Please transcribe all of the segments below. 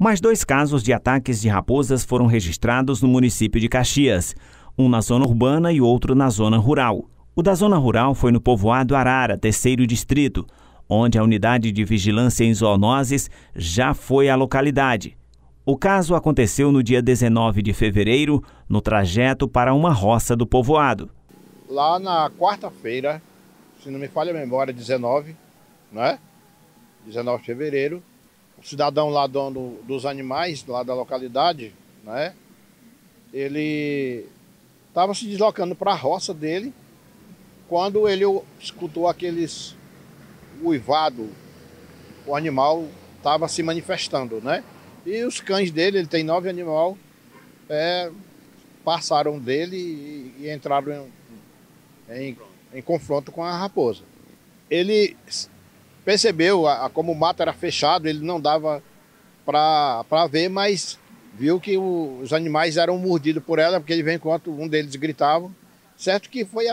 Mais 2 casos de ataques de raposas foram registrados no município de Caxias, um na zona urbana e outro na zona rural. O da zona rural foi no povoado Arara, 3º distrito, onde a unidade de vigilância em zoonoses já foi à localidade. O caso aconteceu no dia 19 de fevereiro, no trajeto para uma roça do povoado. Lá na quarta-feira, se não me falha a memória, 19, né? 19 de fevereiro, o cidadão lá, dono dos animais, lá da localidade, né? Ele estava se deslocando para a roça dele, quando ele escutou aqueles uivado, o animal estava se manifestando, né? E os cães dele, ele tem 9 animais, passaram dele e entraram em confronto com a raposa. Ele percebeu como o mato era fechado, ele não dava para ver, mas viu que os animais eram mordidos por ela, porque ele veio enquanto um deles gritava, certo que foi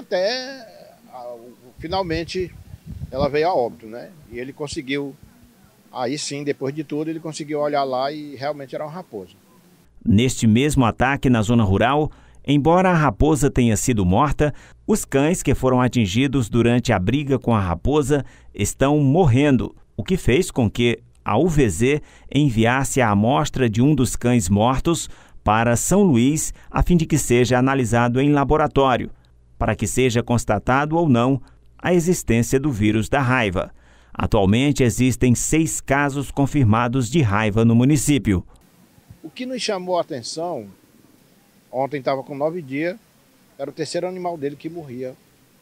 finalmente ela veio a óbito, né? E ele conseguiu, aí sim, depois de tudo, ele conseguiu olhar lá e realmente era uma raposa. Neste mesmo ataque na zona rural, embora a raposa tenha sido morta, os cães que foram atingidos durante a briga com a raposa estão morrendo, o que fez com que a UVZ enviasse a amostra de um dos cães mortos para São Luís, a fim de que seja analisado em laboratório, para que seja constatado ou não a existência do vírus da raiva. Atualmente existem 6 casos confirmados de raiva no município. O que nos chamou a atenção, ontem estava com 9 dias, era o 3º animal dele que morria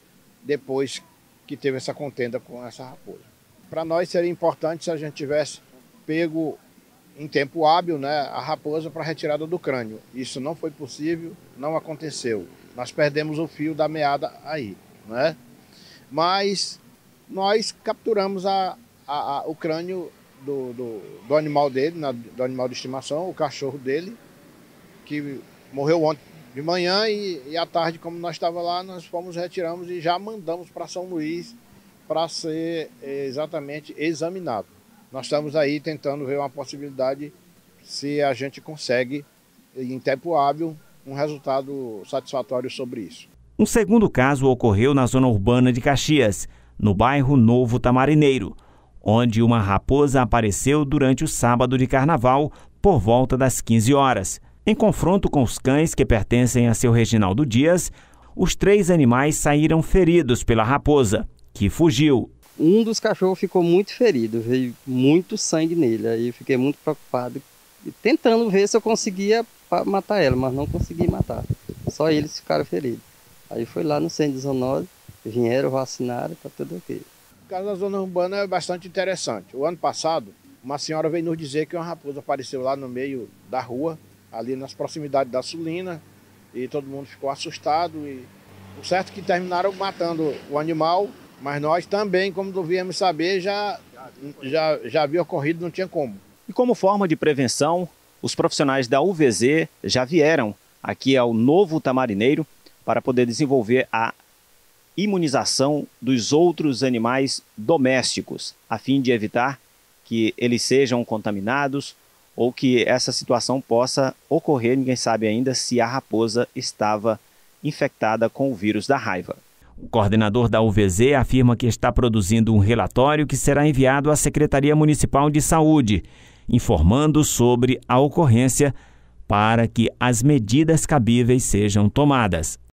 depois que teve essa contenda com essa raposa. Para nós seria importante se a gente tivesse pego em tempo hábil, né, a raposa para retirada do crânio. Isso não foi possível, não aconteceu. Nós perdemos o fio da meada aí, né? Mas nós capturamos o crânio do animal dele, do animal de estimação, o cachorro dele, que morreu ontem de manhã e à tarde, como nós estávamos lá, nós retiramos e já mandamos para São Luís para ser exatamente examinado. Nós estamos aí tentando ver uma possibilidade se a gente consegue, em tempo hábil, um resultado satisfatório sobre isso. Um segundo caso ocorreu na zona urbana de Caxias, no bairro Novo Tamarineiro, onde uma raposa apareceu durante o sábado de carnaval por volta das 15 horas. Em confronto com os cães que pertencem a seu Reginaldo Dias, os 3 animais saíram feridos pela raposa, que fugiu. Um dos cachorros ficou muito ferido, veio muito sangue nele, aí eu fiquei muito preocupado, tentando ver se eu conseguia matar ela, mas não consegui matar, só eles ficaram feridos. Aí foi lá no centro de zoonose, vieram, vacinaram, tá tudo ok. O caso da zona urbana é bastante interessante. O ano passado, uma senhora veio nos dizer que uma raposa apareceu lá no meio da rua, ali nas proximidades da Sulina, e todo mundo ficou assustado. E o certo é que terminaram matando o animal, mas nós também, como devíamos saber, já havia ocorrido, não tinha como. E como forma de prevenção, os profissionais da UVZ já vieram aqui ao Novo Tamarineiro para poder desenvolver a imunização dos outros animais domésticos, a fim de evitar que eles sejam contaminados ou que essa situação possa ocorrer. Ninguém sabe ainda se a raposa estava infectada com o vírus da raiva. O coordenador da UVZ afirma que está produzindo um relatório que será enviado à Secretaria Municipal de Saúde, informando sobre a ocorrência para que as medidas cabíveis sejam tomadas.